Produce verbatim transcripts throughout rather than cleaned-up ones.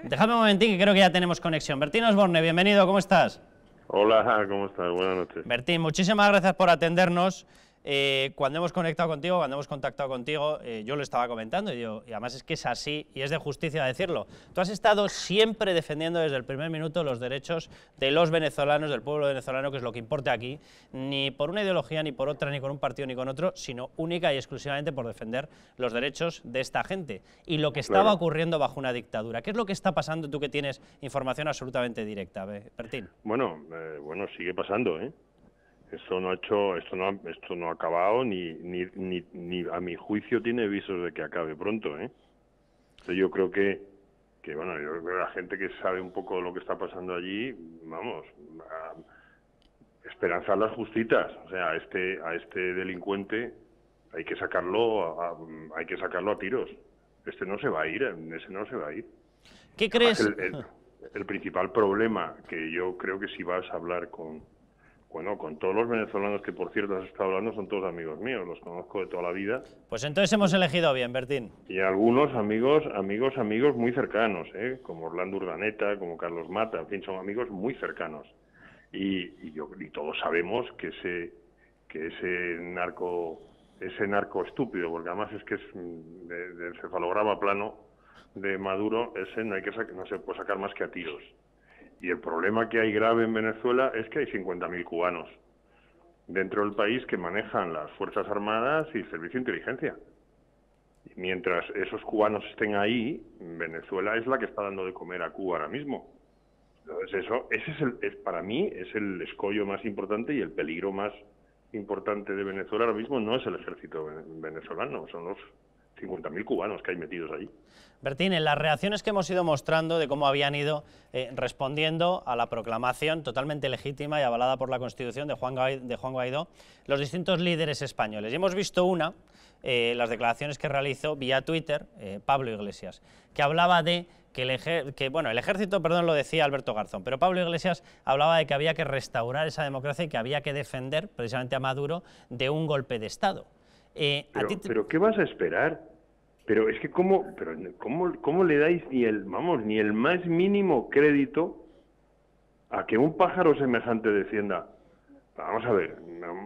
Déjame un momentín, que creo que ya tenemos conexión. Bertín Osborne, bienvenido, ¿cómo estás? Hola, ¿cómo estás? Buenas noches. Bertín, muchísimas gracias por atendernos. Eh, cuando hemos conectado contigo, cuando hemos contactado contigo, eh, yo lo estaba comentando y, digo, y además es que es así y es de justicia decirlo. Tú has estado siempre defendiendo desde el primer minuto los derechos de los venezolanos, del pueblo venezolano, que es lo que importa aquí, ni por una ideología, ni por otra, ni con un partido, ni con otro, sino única y exclusivamente por defender los derechos de esta gente y lo que estaba Claro. ocurriendo bajo una dictadura. ¿Qué es lo que está pasando, tú que tienes información absolutamente directa, Bertín? Bueno, eh, bueno, sigue pasando, ¿eh? Esto no ha hecho, esto no, ha, esto no ha acabado ni, ni, ni, ni a mi juicio tiene visos de que acabe pronto, ¿eh? Entonces yo creo que, que bueno, yo creo que la gente que sabe un poco de lo que está pasando allí, vamos, a esperanzar las justitas, o sea, a este, a este delincuente hay que sacarlo, a, a, hay que sacarlo a tiros. Este no se va a ir, ese no se va a ir. ¿Qué crees? El, el, el principal problema que yo creo que si vas a hablar con Bueno, con todos los venezolanos que, por cierto, has estado hablando, son todos amigos míos, los conozco de toda la vida. Pues entonces hemos elegido bien, Bertín. Y algunos amigos, amigos, amigos muy cercanos, ¿eh? Como Orlando Urdaneta, como Carlos Mata, en fin, son amigos muy cercanos. Y, y, yo, y todos sabemos que ese, que ese narco, ese narco estúpido, porque además es que es de, de encefalograma plano de Maduro, ese no, hay que no se puede sacar más que a tiros. Y el problema que hay grave en Venezuela es que hay cincuenta mil cubanos dentro del país que manejan las Fuerzas Armadas y el Servicio de Inteligencia. Y mientras esos cubanos estén ahí, Venezuela es la que está dando de comer a Cuba ahora mismo. Entonces eso, ese es, el, es para mí, es el escollo más importante y el peligro más importante de Venezuela ahora mismo no es el ejército venezolano, son los cincuenta mil cubanos que hay metidos ahí. Bertín, en las reacciones que hemos ido mostrando de cómo habían ido eh, respondiendo a la proclamación totalmente legítima y avalada por la Constitución de Juan Guaidó, de Juan Guaidó los distintos líderes españoles. Y hemos visto una, eh, las declaraciones que realizó vía Twitter eh, Pablo Iglesias, que hablaba de que el, ejer que, bueno, el ejército, perdón, lo decía Alberto Garzón, pero Pablo Iglesias hablaba de que había que restaurar esa democracia y que había que defender precisamente a Maduro de un golpe de Estado. Eh, pero, ¿a ti te... ¿Pero qué vas a esperar? Pero es que cómo, pero cómo, cómo le dais ni el, vamos, ni el más mínimo crédito a que un pájaro semejante defienda. Vamos a ver, no,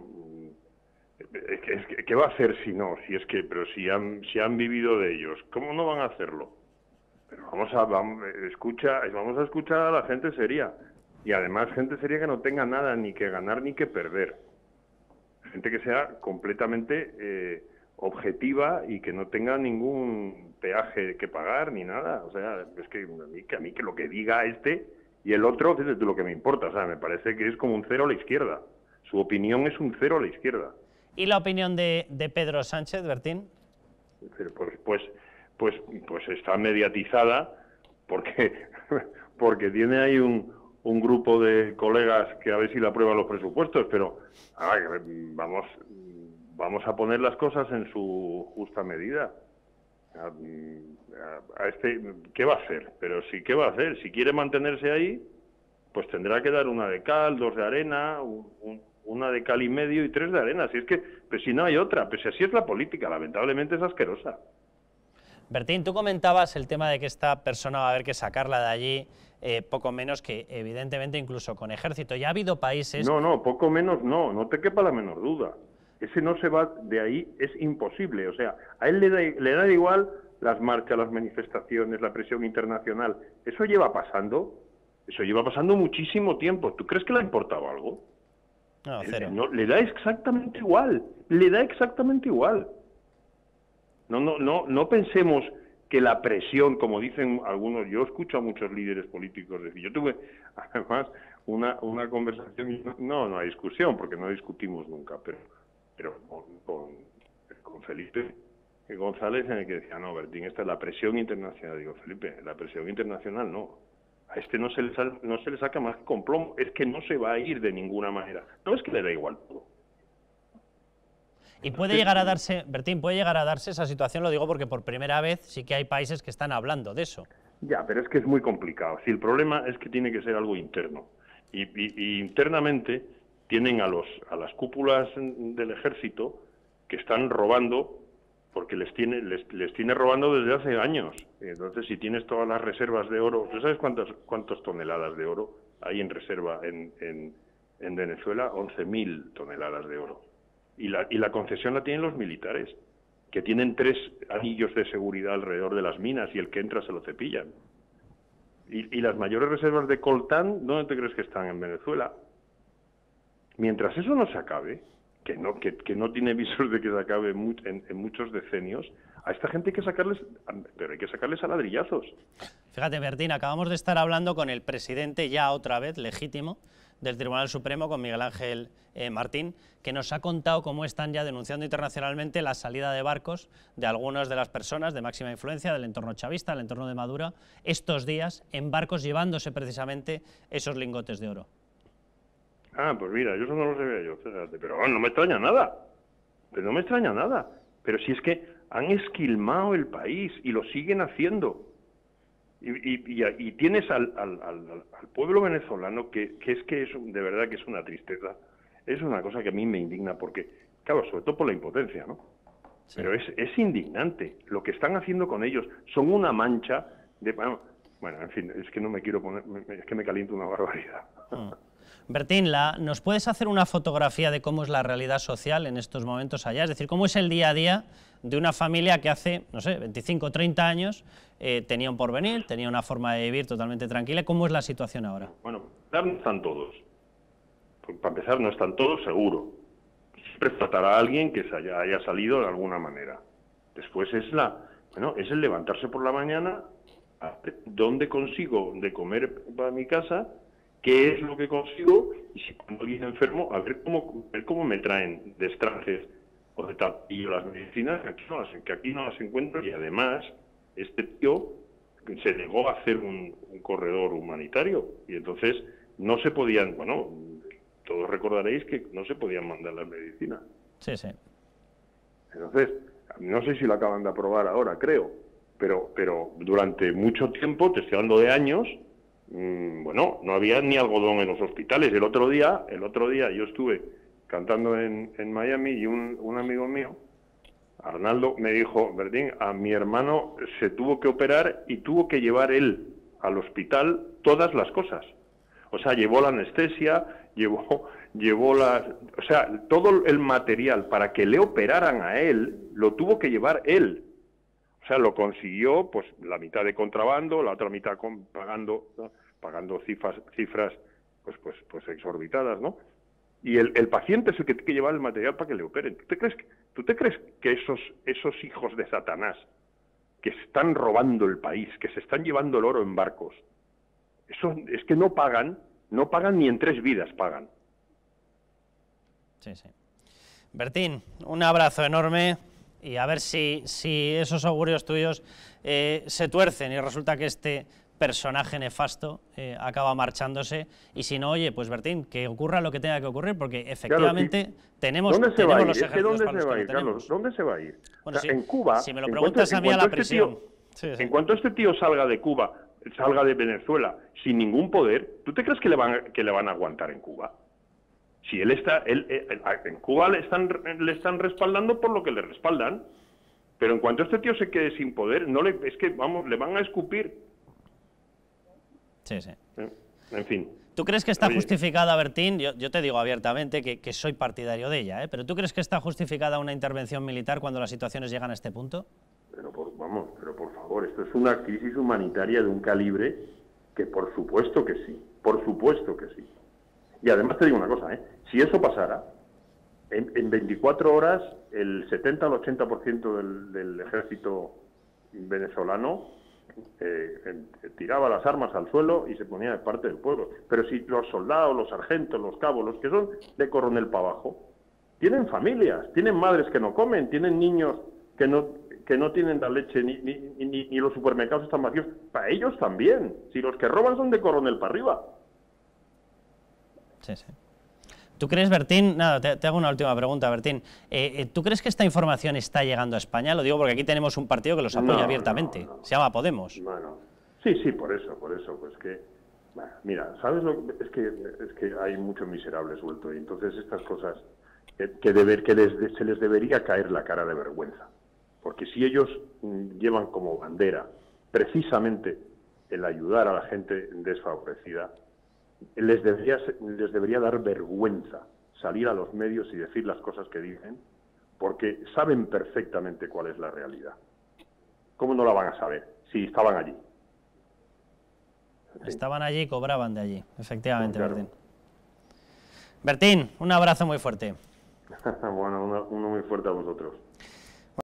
es que, es que, ¿qué va a hacer si no? Si es que, pero si han, si han vivido de ellos, ¿cómo no van a hacerlo? Pero vamos a, vamos, escucha, vamos a escuchar a la gente seria y además gente seria que no tenga nada ni que ganar ni que perder, gente que sea completamente eh, objetiva y que no tenga ningún peaje que pagar ni nada. O sea, es que a mí que, a mí que lo que diga este y el otro, fíjate lo que me importa. O sea, me parece que es como un cero a la izquierda. Su opinión es un cero a la izquierda. ¿Y la opinión de, de Pedro Sánchez, Bertín? Pues, pues, pues, pues está mediatizada porque, porque tiene ahí un, un grupo de colegas que a ver si le aprueban los presupuestos, pero a ver, vamos... Vamos a poner las cosas en su justa medida. A, a, a este, ¿qué va a hacer? Pero sí, ¿qué va a hacer? Si quiere mantenerse ahí, pues tendrá que dar una de cal, dos de arena, un, un, una de cal y medio y tres de arena. Si es que, pues si no hay otra, pues si así es la política, lamentablemente es asquerosa. Bertín, tú comentabas el tema de que esta persona va a haber que sacarla de allí, eh, poco menos que, evidentemente, incluso con ejército. Ya ha habido países... No, no, poco menos no, no te quepa la menor duda. Ese no se va de ahí, es imposible. O sea, a él le da, le da igual las marchas, las manifestaciones, la presión internacional. Eso lleva pasando, eso lleva pasando muchísimo tiempo. ¿Tú crees que le ha importado algo? No, cero. No, le da exactamente igual, le da exactamente igual. No, no, no, no pensemos que la presión, como dicen algunos, yo escucho a muchos líderes políticos decir, yo tuve además una, una conversación, no, no hay discusión, porque no discutimos nunca, pero pero con, con, con Felipe González, en el que decía, no, Bertín, esta es la presión internacional. Digo, Felipe, la presión internacional no. A este no se le, sal, no se le saca más con plomo, es que no se va a ir de ninguna manera. No es que le da igual todo. Y puede llegar a darse, Bertín, puede llegar a darse esa situación, lo digo porque por primera vez sí que hay países que están hablando de eso. Ya, pero es que es muy complicado. Si el problema es que tiene que ser algo interno. Y, y, y internamente tienen a los a las cúpulas del ejército que están robando porque les tiene, les, les tiene robando desde hace años. Entonces, si tienes todas las reservas de oro, ¿tú sabes cuántas, cuántas toneladas de oro hay en reserva en, en, en Venezuela? once mil toneladas de oro. Y la, y la concesión la tienen los militares, que tienen tres anillos de seguridad alrededor de las minas y el que entra se lo cepillan. Y, y las mayores reservas de coltán, ¿dónde te crees que están? En Venezuela. Mientras eso no se acabe, que no, que, que no tiene visos de que se acabe mu en, en muchos decenios, a esta gente hay que sacarles, pero hay que sacarles a ladrillazos. Fíjate, Bertín, acabamos de estar hablando con el presidente, ya otra vez legítimo, del Tribunal Supremo, con Miguel Ángel eh, Martín, que nos ha contado cómo están ya denunciando internacionalmente la salida de barcos de algunas de las personas de máxima influencia del entorno chavista, del entorno de Maduro, estos días en barcos llevándose precisamente esos lingotes de oro. Ah, pues mira, yo eso no lo sabía yo, fíjate, pero bueno, no me extraña nada, pero no me extraña nada, pero si es que han esquilmado el país y lo siguen haciendo. Y, y, y, y tienes al, al, al, al pueblo venezolano que, que es que es de verdad que es una tristeza, es una cosa que a mí me indigna porque, claro, sobre todo por la impotencia, ¿no? Sí. Pero es, es indignante lo que están haciendo con ellos, son una mancha de... Bueno, bueno, en fin, es que no me quiero poner, es que me caliento una barbaridad. Mm. Bertín, la, ¿nos puedes hacer una fotografía de cómo es la realidad social en estos momentos allá? Es decir, ¿cómo es el día a día de una familia que hace, no sé, veinticinco o treinta años eh, tenía un porvenir, tenía una forma de vivir totalmente tranquila? ¿Cómo es la situación ahora? Bueno, para empezar no están todos. Para empezar no están todos, seguro. Siempre faltará a alguien que se haya, haya salido de alguna manera. Después es la, bueno, es el levantarse por la mañana, a ver dónde consigo de comer para mi casa, qué es lo que consigo, y si tengo alguien enfermo, a ver cómo, ver cómo me traen de extranjes o de tal. Y yo las medicinas, que aquí, no las, que aquí no las encuentro, y además, este tío se negó a hacer un, un corredor humanitario, y entonces no se podían, bueno, todos recordaréis que no se podían mandar las medicinas. Sí, sí. Entonces, no sé si lo acaban de aprobar ahora, creo, pero, pero durante mucho tiempo, te estoy hablando de años, bueno, no había ni algodón en los hospitales. El otro día, el otro día yo estuve cantando en, en Miami y un, un amigo mío, Arnaldo, me dijo, Bertín, a mi hermano se tuvo que operar y tuvo que llevar él al hospital todas las cosas. O sea, llevó la anestesia, llevó, llevó las... O sea, todo el material para que le operaran a él, lo tuvo que llevar él. O sea, lo consiguió, pues, la mitad de contrabando, la otra mitad con, pagando, ¿no? pagando cifras, cifras pues, pues, pues exorbitadas, ¿no? Y el, el paciente es el que tiene que llevar el material para que le operen. ¿Tú te crees que, tú te crees que esos, esos hijos de Satanás que están robando el país, que se están llevando el oro en barcos, eso es que no pagan, no pagan ni en tres vidas pagan? Sí, sí. Bertín, un abrazo enorme. Y a ver si, si esos augurios tuyos eh, se tuercen y resulta que este personaje nefasto eh, acaba marchándose. Y si no, oye, pues Bertín, que ocurra lo que tenga que ocurrir, porque efectivamente claro, sí. tenemos, ¿Dónde se tenemos va a ir? los ejemplos ¿Dónde para se los va que a ir, Carlos? ¿Dónde se va a ir? Bueno, o sea, sí, en Cuba... si me lo en preguntas cuanto, a mí a la este prisión... Tío, sí, sí. En cuanto este tío salga de Cuba, salga de Venezuela, sin ningún poder, ¿tú te crees que le van, que le van a aguantar en Cuba? Si él está... Él, él, en Cuba le están, le están respaldando por lo que le respaldan. Pero en cuanto este tío se quede sin poder, no le, es que, vamos, le van a escupir. Sí, sí. En fin. ¿Tú crees que está Oye. justificada, Bertín? Yo, yo te digo abiertamente que, que soy partidario de ella, ¿eh? Pero ¿tú crees que está justificada una intervención militar cuando las situaciones llegan a este punto? Pero por, vamos, pero por favor, esto es una crisis humanitaria de un calibre que por supuesto que sí, por supuesto que sí. Y además te digo una cosa, ¿eh? Si eso pasara, en, en veinticuatro horas el setenta al ochenta por ciento del, del ejército venezolano eh, eh, tiraba las armas al suelo y se ponía de parte del pueblo. Pero si los soldados, los sargentos, los cabos, los que son de coronel para abajo, tienen familias, tienen madres que no comen, tienen niños que no, que no tienen la leche, ni, ni, ni, ni los supermercados están vacíos. Para ellos también, si los que roban son de coronel para arriba. Sí, sí. ¿Tú crees, Bertín, nada, te, te hago una última pregunta, Bertín, eh, ¿tú crees que esta información está llegando a España? Lo digo porque aquí tenemos un partido que los apoya no, abiertamente, no, no. se llama Podemos. Bueno, sí, sí, por eso, por eso, pues que, bueno, mira, ¿sabes lo es que es que hay mucho miserable suelto y entonces estas cosas que, que, deber, que les, se les debería caer la cara de vergüenza, Porque si ellos mm, llevan como bandera precisamente el ayudar a la gente desfavorecida, les debería, les debería dar vergüenza salir a los medios y decir las cosas que dicen, porque saben perfectamente cuál es la realidad. ¿Cómo no la van a saber si estaban allí? Estaban allí y cobraban de allí, efectivamente, Claro. Bertín. Bertín, un abrazo muy fuerte. Bueno, uno, uno muy fuerte a vosotros.